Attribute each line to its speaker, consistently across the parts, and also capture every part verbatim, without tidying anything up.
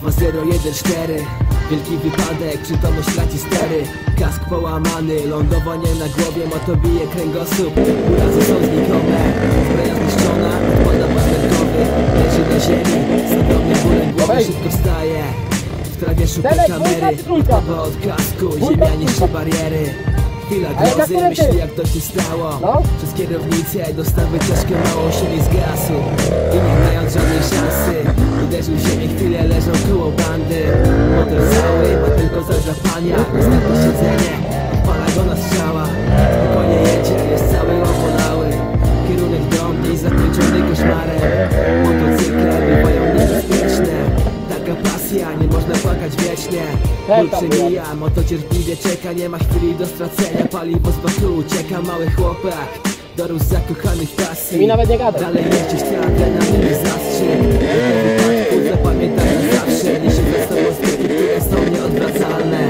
Speaker 1: dwa zero jeden cztery. Wielki wypadek, przytomność traci stery. Kask połamany, lądowanie na głowie, moto bije kręgosłup. Urazy są znikome, zbroja zniszczona, odpada pasterkowy. Leży na ziemi, z ogromnym bólem głowy szybko wstaje. W trawie szuka kamery, odpada od kasku, ziemia niszczy bariery. Chwila grozy, myśli jak to się stało. Przez kierownicę dostał wycieczkę małą siebie z gasu. I nie mając żadnej szansy, uderzył w ziemię, chwilę leżał koło bandy. Motor cały, ma tylko zadrapania. Następne siedzenie, odpala go na strzała. Spokojnie jedzie, jest cały obolały. Kierunek drobny i zakończony koszmarem. Motocykle bywają niebezpieczne. Taka pasja, nie można płakać wiecznie. Ból przemija, moto cierpliwie czeka, nie ma chwili do stracenia. Paliwo z baku ucieka, mały chłopak dorósł zakochany w pasji.
Speaker 2: Mi nawet nie gada.
Speaker 1: Dalej jeździć teatrę, na mnie zastrzyk. Do wypadku zapamiętaj na zawsze. Niesie ze sobą skutki, które są nieodwracalne.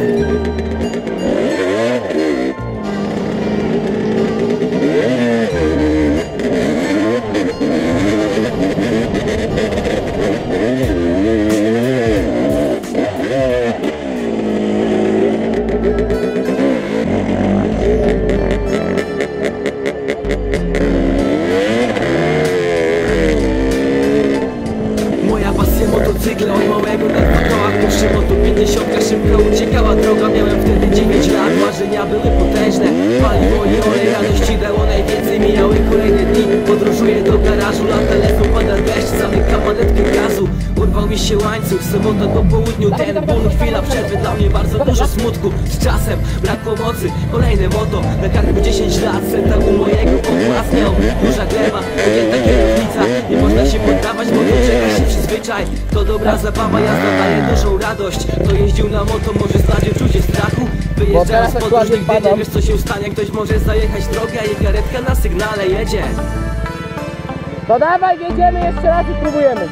Speaker 1: Motocykle od małego na dwa kołach, puszczy moto pięćdziesiątka, szybko uciekała droga. Miałem wtedy dziewięć lat, marzenia były potężne. Paliwo i olej, radości dało najwięcej. Mijały kolejne dni, podróżuję do garażu. Na telefon pada deszcz, zamykam manetkę gazu. Urwał mi się łańcuch, sobota po południu. Ten ból, chwila przerwy, dla mnie bardzo dużo smutku. Z czasem brak pomocy, kolejne moto. Na karku dziesięć lat, seta u mojego pogłasniał. Duża gleba, ogięta kierownica. Nie można się poddawać, bo to czeka się przyzwyczaj. To dobra zabawa, jazda daje dużą radość. Kto jeździł na moto, może znać uczucie strachu. Wyjeżdżając z podróż, nigdy nie wiesz co się stanie. Ktoś może zajechać drogę i karetka na sygnale jedzie.
Speaker 2: To dawaj, jedziemy jeszcze raz i próbujemy.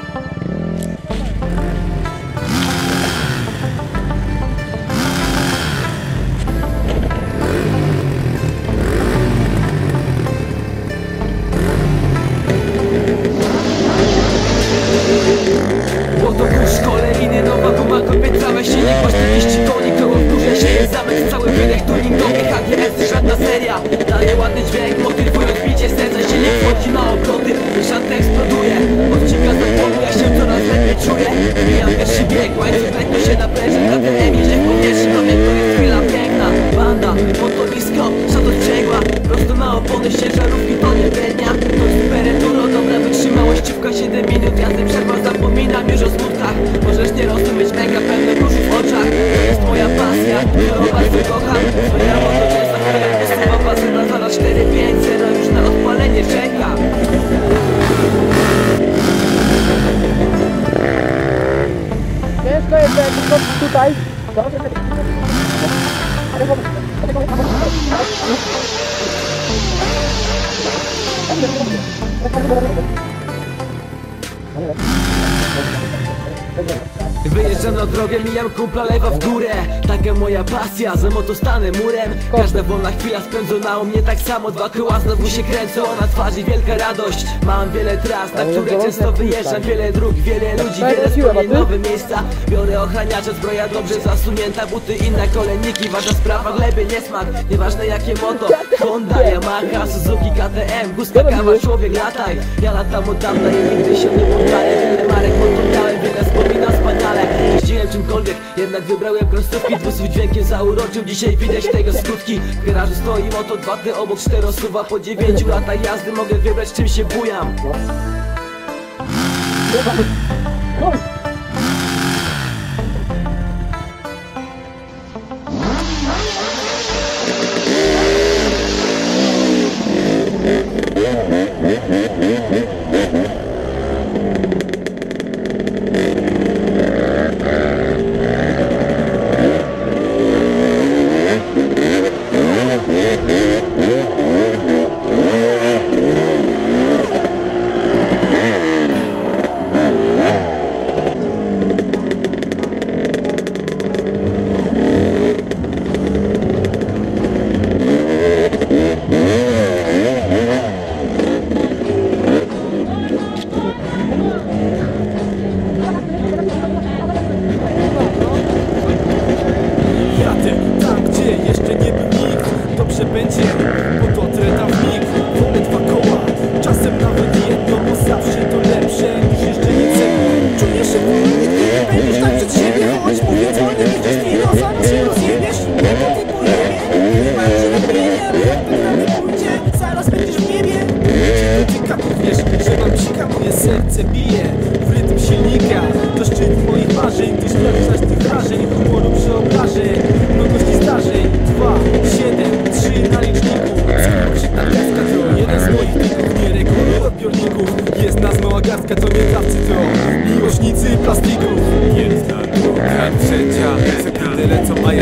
Speaker 1: Kolejny nowa guma, kopie całe silnik, masz czterdzieści koni, koło w górze się zamek, cały wydech tuningowy, H G S, żadna seria. Daje ładny dźwięk, motywując bicie serca, silnik wchodzi na obroty, szanty eksploduje, odcika za tobą, ja się coraz lepiej czuję. Mijam pierwszy bieg, łańcuch lekko się napręża, K T M jedzie w powietrzu, to mnie to jest chwila piękna. Banda, motorisko, szadot przegła, prosto na opony, ciężarówki to nie bednia. To super enduro, dobra wytrzymałościówka, siedem minut jazdy przerwa, zapominam już o smutkach. Możesz nie rozumieć mega pełne kurzu w oczach. To jest moja pasja, którą bardzo kocham. Twoja moto często chwila, posuwa bazyna zaraz cztery pięć zero, już na odpalenie czeka.
Speaker 2: Ciężko jest, jak skoczyć tutaj.
Speaker 1: Wyjeżdżam na drogę, mijam kumpla, lewa w górę. Taka moja pasja, za moto stanę murem. Każda wolna chwila spędzona u mnie tak samo. Dwa koła znowu się kręcą, na twarzy wielka radość. Mam wiele tras, na które często wyjeżdżam. Wiele dróg, wiele ludzi, wiele wspomnień, nowe miejsca. Biorę ochraniacze, zbroja dobrze zasunięta. Buty, inne kolejniki, ważna sprawa, gleby, niesmak. Nieważne jakie moto, Honda, Yamaha, Suzuki, K T M, Guzka, kawa, człowiek, lataj. Ja latam od dawna i nigdy się nie poddaję. Wiele marek moto miałem, wiele wspomina wspaniale. Jeździłem czymkolwiek, jednak wybrałem prostówki. Dwusłów dźwiękiem zauroczył, dzisiaj widać tego skutki. W garażu stoi moto dwa T obok czterosuwa. Po dziewięciu latach jazdy mogę wybrać, czym się bujam.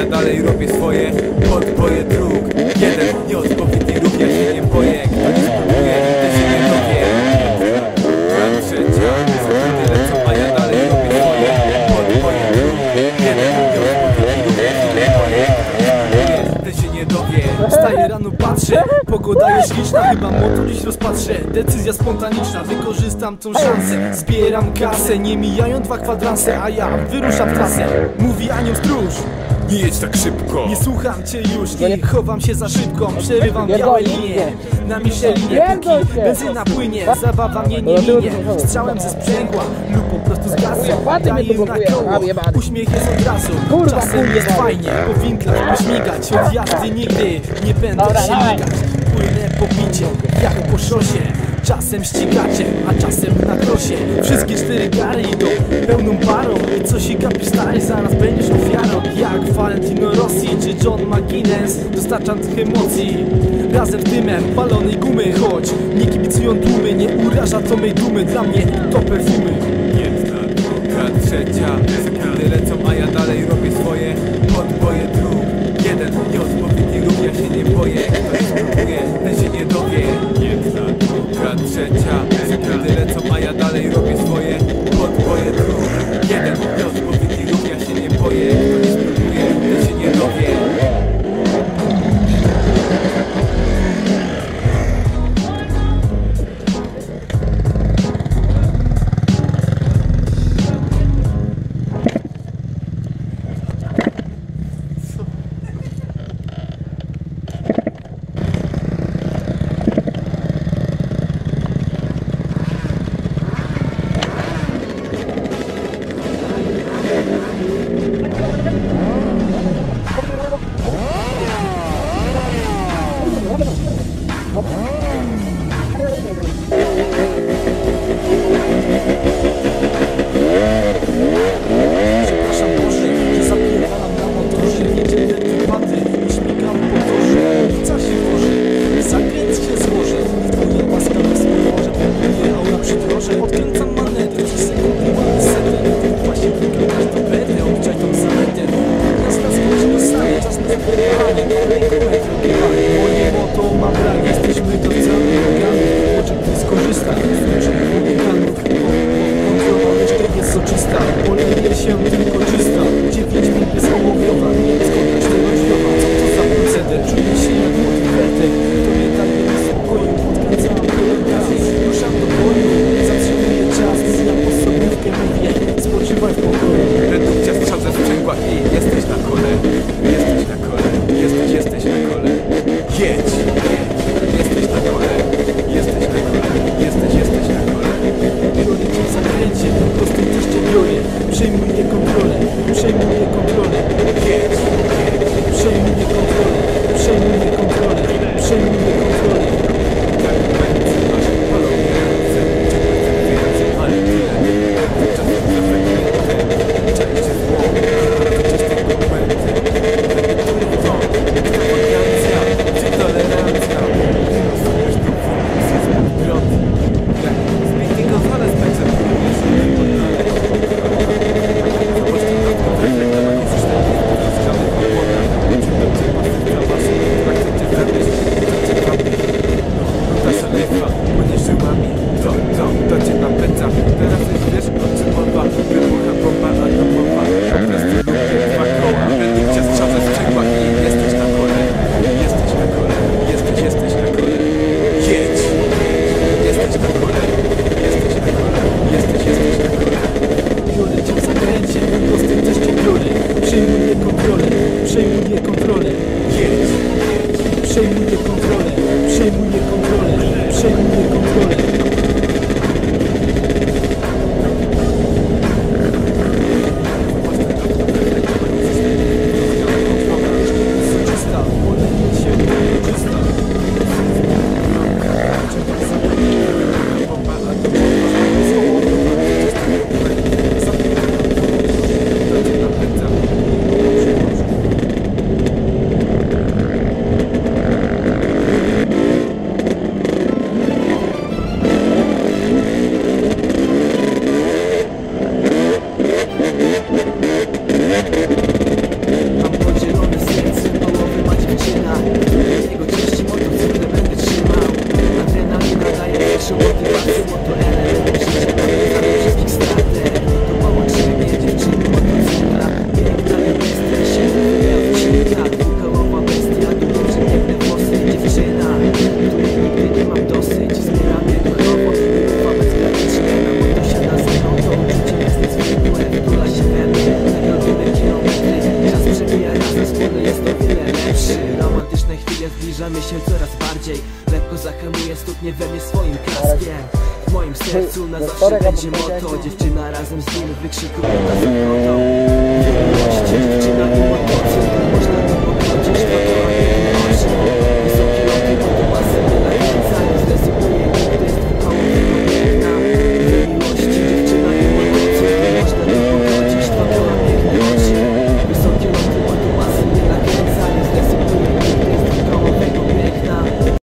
Speaker 3: dalej robię swoje podboje dróg. Jeden nieodpowiedni ruch, ja się nie boję. Kto nie spróbuje, nigdy się nie dowie. Plan trzecia, sekundy lecą, a ja dalej robię swoje podboje dróg. Jeden nieodpowiedni ruch, ja się nie boję. Kto się nie dowie.
Speaker 4: Wstaję rano, patrzę, pogoda jest liczna, chyba motor dziś rozpatrzę. Decyzja spontaniczna, wykorzystam tą szansę. Zbieram kasę, nie mijają dwa kwadranse, a ja wyruszam w trasę. Mówi anioł stróż,
Speaker 3: Nie jedź tak szybko.
Speaker 4: nie słucham cię już i chowam się za szybką. Przerywam białe linie na Michelinie, póki benzyna płynie. Zabawa mnie nie minie, strzałem ze sprzęgła lub po prostu z gazu. Daję na koło, uśmiech jest od razu. Czasem jest fajnie, po winklach pośmigać. Od jazdy nigdy nie będę się migać. Płynę po bicie, jak po szosie. Czasem ścigacie, a czasem na krosie. Wszystkie cztery gary idą pełną parą. I co się gapisz stary, zaraz będziesz ofiarą. Jak Valentino Rossi czy John McGuinness, dostarczam tych emocji razem z dymem palonej gumy. Choć nie kibicują tłumy, nie uraża to mej dumy. Dla mnie to perfumy.
Speaker 3: Jedna, druga, trzecia, sekundy lecą, a ja dalej robię swoje podboje dróg. Jeden nieodpowiedni ruch, ja się nie boję. Kto nie spróbuje, ten się nie dowie. Jedna, druga, trzecia, sekundy lecą, a ja dalej robię swoje podboje dróg. Jeden nieodpowiedni ruch, ja się nie boję. Kto nie spróbuje, ten się nie dowie.
Speaker 4: Przepraszam Boże, że zapierdalam na motorze. Jedzie te tematy i śmigam po torze. Ulica się tworzy, zakręt się złoży. Twoja łaska nas pomoże, próbuję aura przydroże. Odkręcam manetę, trzy sekundy mamy setę. Właśnie wyglądasz do bety, obczaj tą zaletę. Jazda skończy do sali, czas na zapierdawanie. Rękometr ogiewany, moje moto ma brak. Jesteśmy do całej organy. Może ty skorzystaj z naszych organów. Kontrola jeszcze jest soczysta, oleje się tylko czysta. Dziewięć minut jest ołowiowa, skąd tego dźwiowa. Co to za proceder? Czuję się jak motywertek. To nie tak nie spokoju, odkręcam gaz. Ruszam do boju, zatrzymuję czas. Ja po sobówkę mówię, spoczywaj w pokoju.
Speaker 3: Redukcja strzał ze sprzęgła i jesteś na kole. Jesteś na kole, jesteś, jesteś na kole. Jedź, jedź, jesteś na kole. Jesteś na kole, jesteś, jesteś na kole.
Speaker 4: Biorę cię w zakręcie, po prostu też cię biorę. Przejmuję kontrolę, przejmuję kontrolę.
Speaker 3: Jedź, jedź.
Speaker 4: Przejmuję kontrolę, przejmuję kontrolę, przejmuję kontrolę.
Speaker 3: Tak będzie masz palowe ręce. Więcej, ale tyle. Czas na fragmenty. Czaicie zło, chociaż tylko błędy. Który to? Ekstrawagacja czy tolerancja? Rozumiesz tu funkcję z podmiotu. Jak zbiegniego fale spędza w głowie sobie podnaleźć. Zobacz ten krótko reflektowanie systemów rozgrzanych opłonach. Czy będzie pastywka masy, która chcecie zabrać, chcecie robić. Ta szalefa płynie żyłami. To, to, to cię napędza. Teraz już wiesz o czym mowa. Wybucha bomba atomowa. Po prostu lubię dwa koła. Redukcja strzał ze sprzęgła i jesteś na kole. Jesteś na kole. Jesteś, jesteś na kole. Jedź. Jesteś na kole. Jesteś na kole. Jesteś, jesteś na kole.
Speaker 4: Biorę cię w zakręcie, po prostu też cię biorę. Przejmuję kontrolę, przejmuję kontrolę.
Speaker 3: Jedź.
Speaker 4: Przejmuję kontrolę, przejmuję kontrolę, przejmuję kontrolę. Soczysta, oleje się czysta.
Speaker 3: Bomba atomowa.
Speaker 1: trzy romantyczne chwile, zbliżamy się coraz bardziej. Lekko zahamuję, stuknie we mnie swoim kaskiem. W moim sercu na zawsze będzie moto. Dziewczyna razem z nim wykrzykuje na zakotą. Miłość, dziewczyna i motocykl, można to